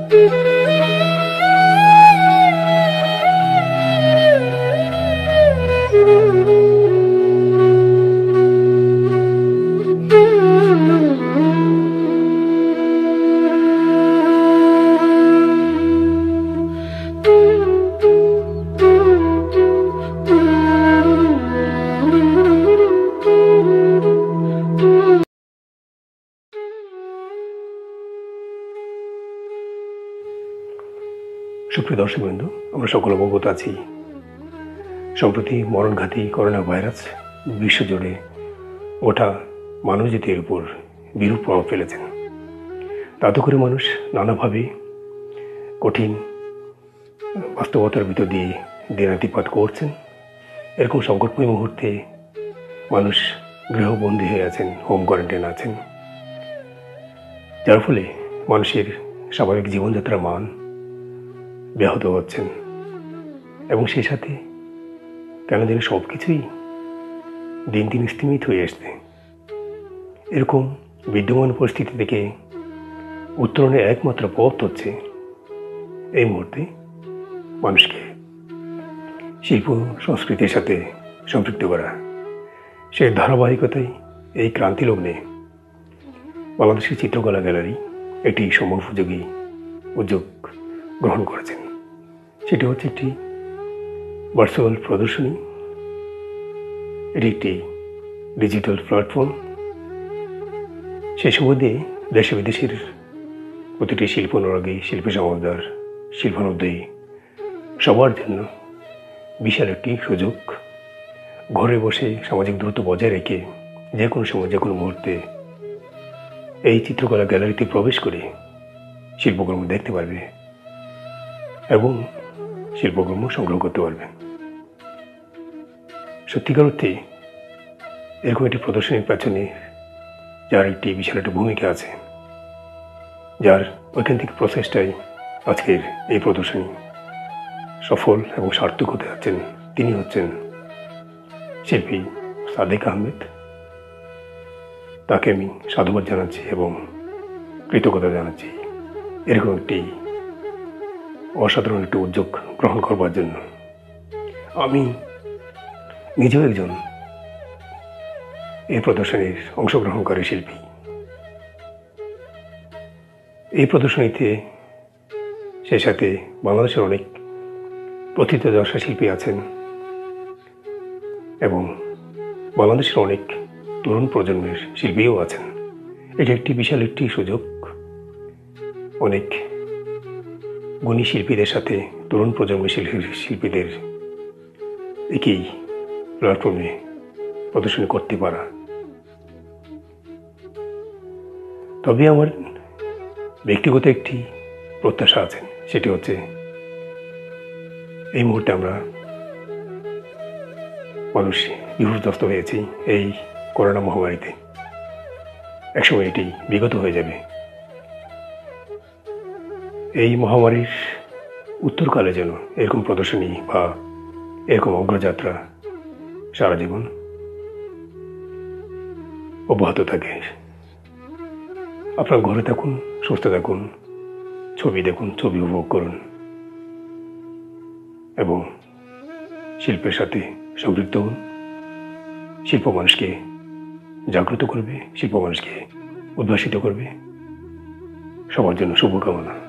সুপ্রিয় দর্শকবৃন্দ, আমরা সকল অবগত আছি সম্প্রতি মরণঘাতী করোনা ভাইরাস বিশ্বজুড়ে গোটা মানবজাতির উপর বিরূপ প্রভাব ফেলেছেন। তাতে করে মানুষ নানাভাবে কঠিন বাস্তবতার ভিতর দিয়ে দিনাতিপাত করছেন। এরকম সংকটময় মুহূর্তে মানুষ গৃহবন্দী হয়ে আছেন, হোম কোয়ারেন্টাইন আছেন, যার ফলে মানুষের স্বাভাবিক জীবনযাত্রার মান ব্যাহত হচ্ছেন এবং সেই সাথে কেন যেন সব কিছুই দিন দিন স্থিমিত হয়ে আসছে। এরকম বিদ্যমান পরিস্থিতি থেকে উত্তরণের একমাত্র পথ হচ্ছে এই মুহূর্তে মানুষকে শিল্প সংস্কৃতির সাথে সম্পৃক্ত করা। সেই ধারাবাহিকতায় এই ক্রান্তি লগ্নে বাংলাদেশের চিত্রকলা গ্যালারি একটি সময়োপযোগী উদ্যোগ গ্রহণ করেছেন। সেটি হচ্ছে একটি ভার্চুয়াল প্রদর্শনী। এটি একটি ডিজিটাল প্ল্যাটফর্ম। সেই সুবাদে দেশে বিদেশের প্রতিটি শিল্প অনুরাগী, শিল্পী সমাজদার, শিল্পানুদ্যোগী সবার জন্য বিশাল একটি সুযোগ। ঘরে বসে সামাজিক দূরত্ব বজায় রেখে যে কোনো সময়, যে কোনো মুহূর্তে এই চিত্রকলা গ্যালারিতে প্রবেশ করে শিল্পকর্ম দেখতে পারবে এবং শিল্পকর্ম সংগ্রহ করতে পারবে। সত্যিকার অর্থে এরকম একটি প্রদর্শনীর পেছনে যার একটি বিশাল একটা ভূমিকা আছে, যার ঐকান্তিক প্রচেষ্টায় আজকের এই প্রদর্শনী সফল এবং সার্থক হতে যাচ্ছেন, তিনি হচ্ছেন শিল্পী সাদেক আহমেদ। তাকে আমি সাধুবাদ জানাচ্ছি এবং কৃতজ্ঞতা জানাচ্ছি এরকম একটি অসাধারণ একটি উদ্যোগ গ্রহণ করবার জন্য। আমি নিজেও একজন এই প্রদর্শনীর অংশগ্রহণকারী শিল্পী। এই প্রদর্শনীতে সেই সাথে বাংলাদেশের অনেক প্রথিতযশা শিল্পী আছেন এবং বাংলাদেশের অনেক তরুণ প্রজন্মের শিল্পীও আছেন। এটি একটি বিশাল একটি সুযোগ অনেক গুণী শিল্পীদের সাথে তরুণ প্রজন্মের শিল্পীদের একই প্ল্যাটফর্মে প্রদর্শনী করতে পারা। তবে আমার ব্যক্তিগত একটি প্রত্যাশা আছে, সেটি হচ্ছে এই মুহূর্তে আমরা মানুষ বিপর্যস্ত হয়েছি এই করোনা মহামারীতে। একসময় এটি বিগত হয়ে যাবে। এই মহামারীর উত্তরকালে যেন এরকম প্রদর্শনী বা এরকম অগ্রযাত্রা সারা জীবন অব্যাহত থাকে। আপনার ঘরে থাকুন, সুস্থ থাকুন, ছবি দেখুন, ছবি উপভোগ করুন এবং শিল্পের সাথে সম্পৃক্ত হন। শিল্প মানুষকে জাগ্রত করবে, শিল্প মানুষকে উদ্ভাসিত করবে। সবার জন্য শুভকামনা।